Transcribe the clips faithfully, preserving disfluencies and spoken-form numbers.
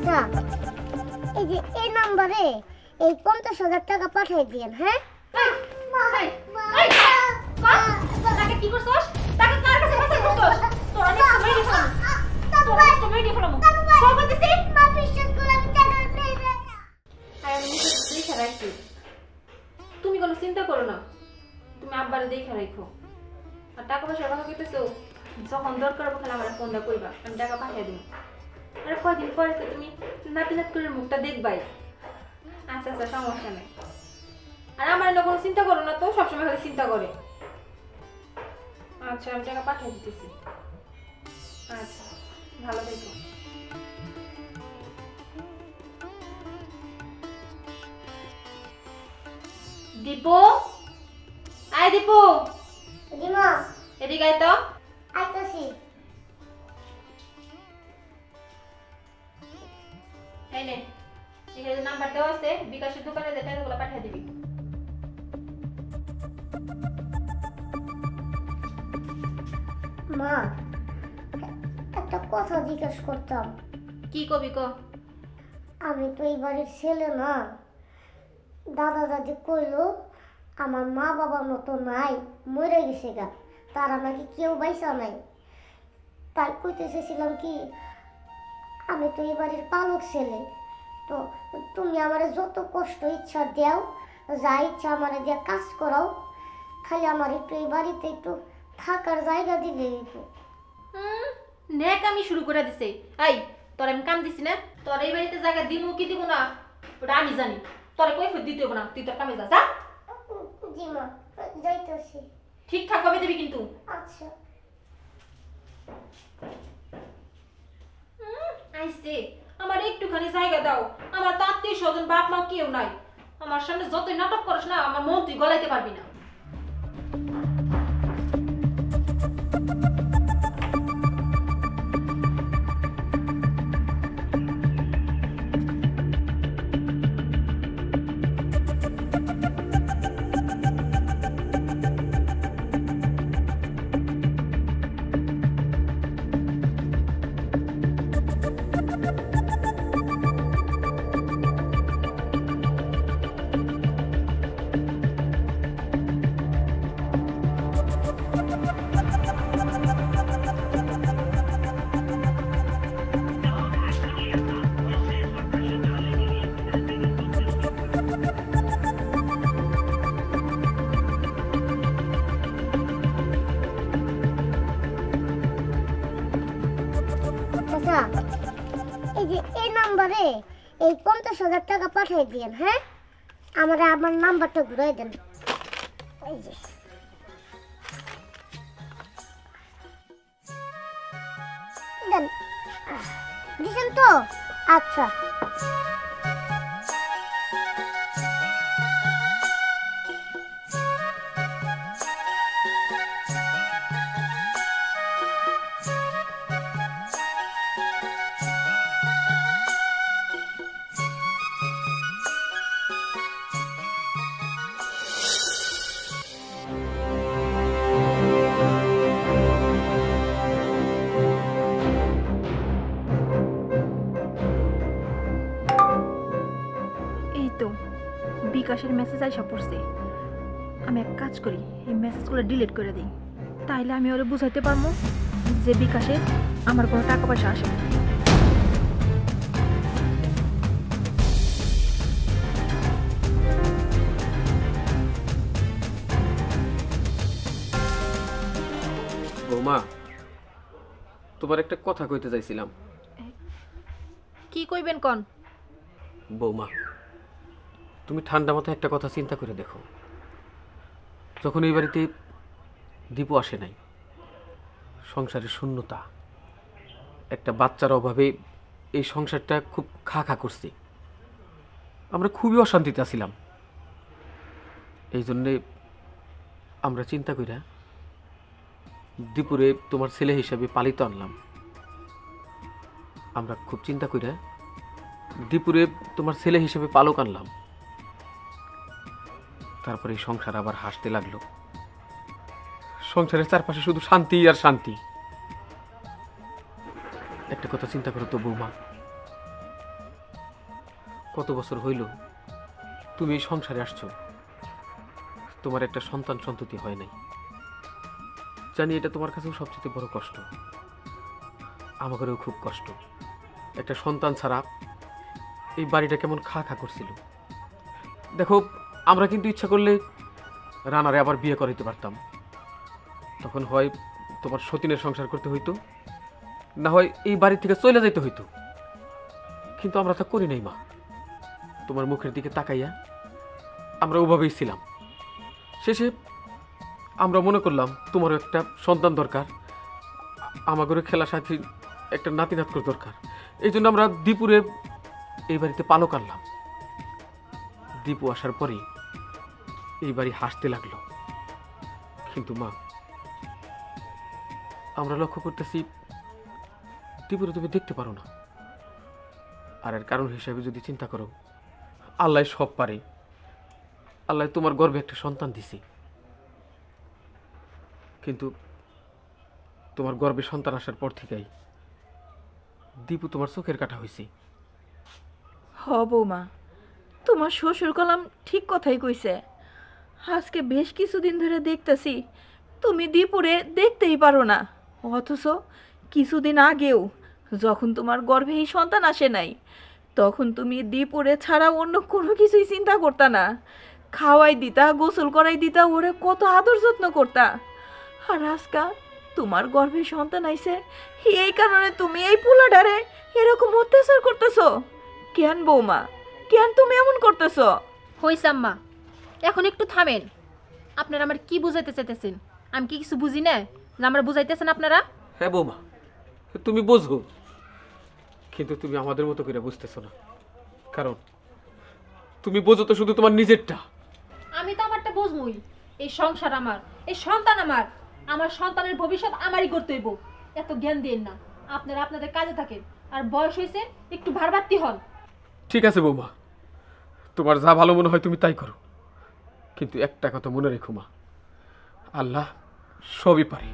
আচ্ছা এই যে এই নম্বরে এই পঞ্চাশ হাজার টাকা পাঠিয়ে দিয়েন। হ্যাঁ টাকা কি করছস? টাকা কার কাছে পাচার করছস? তোর অনেক সময় দিছ না। তোর অনেক সময় দিছ না। সব বলতেছি মা বিশ্বাস করে আমি টাকা পেয়ে যাই। আর আমি নিজে দেখে রাখছি। তুমি কোনো চিন্তা করো না, তুমি আব্বারে দেখে রাখো। আর টাকা পয়সার কথা কইতেছো, যখন দরকার হবে খালি আমার ফোনটা করবা, আমি টাকা পাঠিয়ে দিব। আর কয়দিন পরে তো তুমি নাতি নাত করে মুখটা দেখবাই। আচ্ছা আচ্ছা সমস্যা নেই। আর আমার না কোনো চিন্তা করো না তো, সবসময় খালি চিন্তা করে। আচ্ছা আমি টাকা পাঠিয়ে দিতেছি। আচ্ছা ভালো থেকো। দীপু, আয় দীপু। দিমা এদিকে আয় তো। আইতাছি। এই নে, এখানে যে নাম্বার দেওয়া আছে, বিকাশের দোকানে যে টাকাগুলো পাঠিয়ে দিবি। মা একটা কথা জিজ্ঞেস করতাম। কি কবি ক? আমি তো এই বাড়ির ছেলে না। দাদা দাদি কইলো আমার মা বাবার মতো নাই, মরে গেছে গা, তারা নাকি কেউ বাইসা নাই। তাই কইতে চেয়েছিলাম কি, আমি তো এই বাড়ির পালক ছেলে, তো তুমি আমার যত কষ্ট ইচ্ছা দেও, যা ইচ্ছা আমার দিয়ে কাজ করাও, খালি আমার একটু এই বাড়িতে একটু থাকার জায়গা দিলে একটু। হুম, নেক আমি শুরু করে দিছে। এই তোর আমি কাম দিছি না, তোর এই বাড়িতে জায়গা দিব কি দিব না ওটা আমি জানি। তোরে কই ফের দিতে হবে না, তুই তোর কামে যা। যা। জি মা, যাইতেছি। ঠিকঠাক ভাবে দিবি কিন্তু। আচ্ছা। আইসে আমার একটুখানি জায়গা দাও, আমার তো আত্মীয় স্বজন বাপ মা কেউ নাই। আমার সামনে যতই নাটক করিস না, আমার মন তুই গলাইতে পারবি না। এই যে এই নম্বরে এই পঞ্চাশ হাজার টাকা পাঠিয়ে দিয়েন। হ্যাঁ আমার আমার নাম্বারটা ঘুরাই দেন। এই যে দেন, দিছেন তো? আচ্ছা বিকাশের মেসেজ আইসা পড়ছে। আমি এক কাজ করি, এই মেসেজগুলো ডিলিট করে দিই, তাইলে আমি ওরে বুঝাইতে পারবো যে বিকাশে আমার কোনো টাকা পয়সা আসে না। বৌমা, তোমার একটা কথা কইতে চাইছিলাম। কি কইবেন কোন? বৌমা, তুমি ঠান্ডা মাথায় একটা কথা চিন্তা করে দেখো। যখন এই বাড়িতে দীপু আসে নাই, সংসারের শূন্যতা, একটা বাচ্চার অভাবে এই সংসারটা খুব খা খা করছে। আমরা খুবই অশান্তিতে আছিলাম। এই জন্যে আমরা চিন্তা কইরা দীপুরে তোমার ছেলে হিসাবে পালিত আনলাম। আমরা খুব চিন্তা কইরা দীপুরে তোমার ছেলে হিসেবে পালক আনলাম। তারপরে এই সংসার আবার হাসতে লাগলো। সংসারের চারপাশে শুধু শান্তি আর শান্তি। একটা কথা চিন্তা করো তো বৌমা, কত বছর হইল তুমি এই সংসারে আসছো, তোমার একটা সন্তান সন্ততি হয় নাই। জানি এটা তোমার কাছেও সবচেয়ে বড় কষ্ট, আমাদেরও খুব কষ্ট। একটা সন্তান ছাড়া এই বাড়িটা কেমন খা খা করছিল। দেখো, আমরা কিন্তু ইচ্ছা করলে রানারে আবার বিয়ে করাইতে পারতাম, তখন হয় তোমার সতীনের সংসার করতে হইতো, না হয় এই বাড়ি থেকে চলে যাইতে হইতো। কিন্তু আমরা তা করি নাই মা। তোমার মুখের দিকে তাকাইয়া আমরা ওভাবেই ছিলাম। শেষে আমরা মনে করলাম তোমারও একটা সন্তান দরকার, আমাদেরও খেলা সাথী একটা নাতি নাতকুর দরকার। এই জন্য আমরা দীপুরে এই বাড়িতে পালক আনলাম। দীপু আসার পরে এই বাড়ি হাসতে লাগলো। কিন্তু মা, আমরা লক্ষ্য করতেছি দীপুরে তুমি দেখতে পারো না। আর এর কারণ হিসাবে যদি চিন্তা করো, আল্লাহ সব পারে। আল্লাহ তোমার গর্ভে একটা সন্তান দিছি, কিন্তু তোমার গর্ভে সন্তান আসার পর থেকেই দীপু তোমার চোখের কাটা হয়েছে। হ বৌমা, তোমার শ্বশুর কলাম ঠিক কথাই কইছে। আজকে বেশ কিছুদিন ধরে দেখতেছি তুমি দীপুরে দেখতেই পারো না, অথচ কিছুদিন আগেও যখন তোমার গর্ভে এই সন্তান আসে নাই, তখন তুমি দীপুরে ছাড়া অন্য কোনো কিছুই চিন্তা করতা না। খাওয়াই দিতা, গোসল করাই দিতা, ওরে কত আদর যত্ন করতা। আর আজকা তোমার গর্ভে সন্তান আইছে, এই কারণে তুমি এই পোলাডারে এরকম অত্যাচার করতেছো কেন বৌমা? কেন তুমি এমন করতেছো? হইছে আম্মা, এখন একটু থামেন। আপনারা আমার কি বুঝাইতে চাইতেছেন? আমি কি কিছু বুঝি না যে আমরা বুঝাইতেছেন আপনারা? হ্যাঁ বৌমা, তুমি বোঝো, কিন্তু তুমি আমাদের মতো করে বুঝতেছো না। কারণ তুমি বোঝো তো শুধু তোমার নিজেরটা। আমি তো আমারটা বুঝবই। এই সংসার আমার, এই সন্তান আমার, আমার সন্তানের ভবিষ্যৎ আমারই করতে হইব। এত জ্ঞান দিন না, আপনারা আপনাদের কাজে থাকেন। আর বয়স হয়েছে, একটু ভারবাত্তি হন। ঠিক আছে বৌমা, তোমার যা ভালো মনে হয় তুমি তাই করো, কিন্তু একটা কথা মনে রেখো মা, আল্লাহ সবই পারে।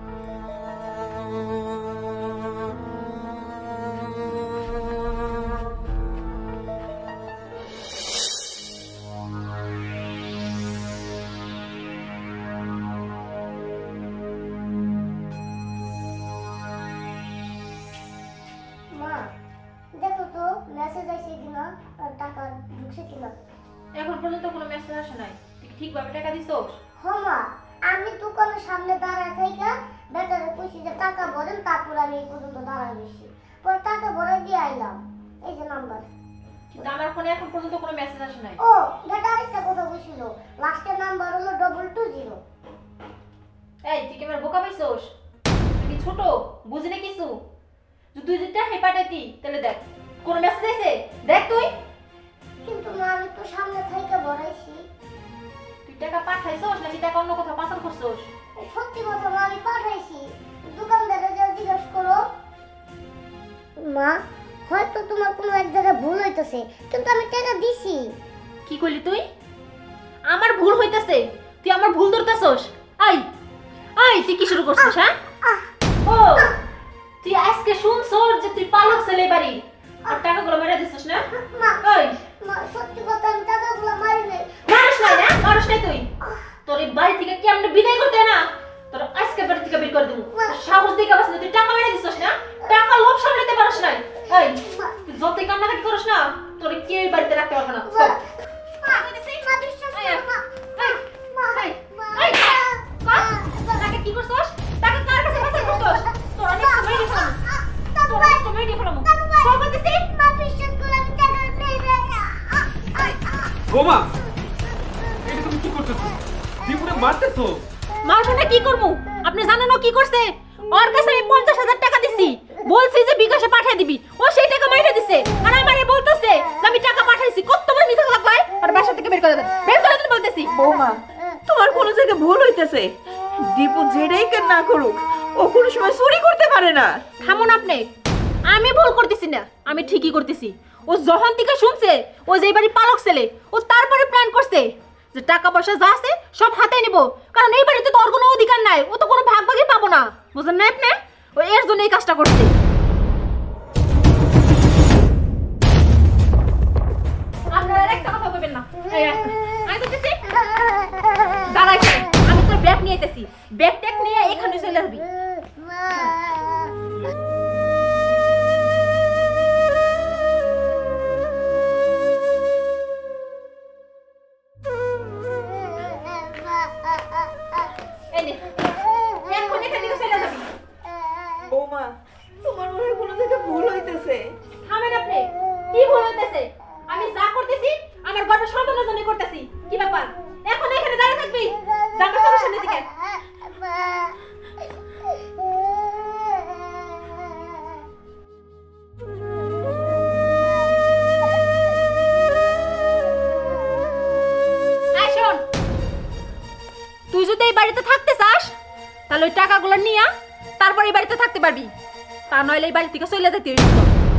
মা, দেখো তো মেসেজ আসছে কিনা আর টাকা ঢুকছে কিনা। এখন পর্যন্ত কোনো মেসেজ আসে নাই। তুই ঠিকভাবে টাকা দিছোস? হ মা, আমি দোকানের সামনে দাঁড়ায় থাইকা বেটারে কইছি যে টাকা ভরেন, তারপর আমি এই পর্যন্ত দাঁড়ায় রইছি। পরে টাকা ভরাই দিয়ে আইলাম। এই যে নাম্বার। কিন্তু আমার ফোনে এখন পর্যন্ত কোনো মেসেজ আসে নাই। ও, বেটা আরেকটা কথা কইছিল, লাস্টের নাম্বার হলো ডবল টু জিরো। এই, তুই কি আমার বোকা পাইছোস? তুই কি ছোট, বুঝি না কিছু? যদি তুই যদি টাকা পাঠাইতি তাহলে দেখ কোনো মেসেজ আইছে, দেখ তুই। কিন্তু মা, আমি তো সামনে থাইকা ভরাইছি। তুই টাকা পাঠাইছোস নাকি টাকা অন্য কোথাও পাচার করছোস? সত্যি কথা মা, আমি পাঠাইছি। দোকানদারে যা জিজ্ঞেস করো। মা, হয়তো তোমার কোনো এক জায়গায় ভুল হইতেছে, কিন্তু আমি টাকা দিছি। কি কইলি তুই? আমার ভুল হইতাছে, তুই আমার ভুল ধরতাছস? আই আই তুই কি শুরু করছিস? হ্যাঁ, ও তুই আজকে শুনছস যে তুই পালক ছেলে বাড়ি আর টাকাগুলো মেরে দিছিস না? মা, ওই মা, সত্যি কথা, আমি টাকাগুলো মারি নাই। মানুষ নাই না, মানুষ নাই তুই। তোর এই বাড়ি থেকে কেমনে বিদায় করতে না, তোর আজকে বাড়ি থেকে বের করে দেবো। সাহস দিকে বাস না, তুই টাকা মেরে দিছিস না, টাকা লোভ সামলাতে পারিস না। এই তুই যতই কান্নাকাটি করিস না, তোর কেউ বাড়িতে রাখতে পারবে না। চল। টাকা কি করছস? টাকা কার কাছে পাচার করছস? তোর অনেক সময় দিয়ে ফেলাম, তোর অনেক সময় দিয়ে ফেলাম। কল করতেছি। বৌমা, এটা তুমি কি করতেছো? দীপুরে মারতেছো? মারবো না, কি করবো? আপনি জানেন ও কি করছে? ওর কাছে আমি পঞ্চাশ হাজার টাকা দিছি, বলছি যে বিকাশে পাঠিয়ে দিবি, ও সেই টাকা মাইরে দিছে। আর আমারে বলতেছে যে আমি টাকা পাঠাইছি। কত বড় মিথ্যা কথা কয়! আর বাসা থেকে বের করে দেন, বের করে দেন বলতেছি। বৌমা, তোমার কোনো জায়গায় ভুল হইতেছে। দীপু যেটাই কেন না করুক, ও কোনো সময় চুরি করতে পারে না। থামুন আপনি, আমি ভুল করতেছি না, আমি ঠিকই করতেছি। ও যখন থেকে শুনছে ও যে বাড়ি পালক ছেলে, ও তারপরে প্ল্যান করছে যে টাকা পয়সা যা আছে সব হাতে নিব, কারণ এই বাড়িতে তো ওর কোনো অধিকার নাই, ও তো কোনো ভাগ ভাগই পাবো না। বুঝলেন না আপনি? ও এর জন্য এই কাজটা করছে। কইবেন না এই আয়, আয় তো দিছি দাঁড়াই কেন? আমি তোর ব্যাগ নিয়ে আইতেছি, ব্যাগ ট্যাগ নিয়ে এখানে চলে আসবি। এই নে, এখন এখান থেকে চলে যাবি। বৌমা তোমার মনে হয় কোনো জায়গায় ভুল হইতেছে। থামেন আপনি, কি ভুল হইতেছে? আমি যা করতেছি আমার গর্বের সন্তানের জন্য করতেছি। কি ব্যাপার? এখন এখানে দাঁড়িয়ে থাকবি? জামার সমস্যা নেই দিকে। আয় শোন, তুই যদি এই বাড়িতে থাকতে চাস তাহলে ওই টাকাগুলো নিয়া তারপর এই বাড়িতে থাকতে পারবি, তা নইলে এই বাড়ি থেকে চলে যেতে হইব।